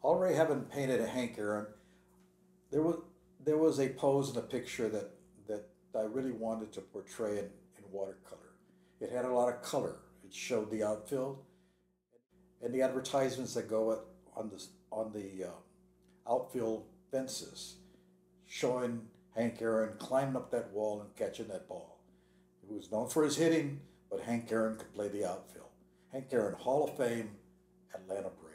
already having painted a Hank Aaron, there was there was a pose in a picture that I really wanted to portray in watercolor. It had a lot of color. It showed the outfield and the advertisements that go on the outfield fences, showing Hank Aaron climbing up that wall and catching that ball. He was known for his hitting, but Hank Aaron could play the outfield. Hank Aaron, Hall of Fame, Atlanta Braves.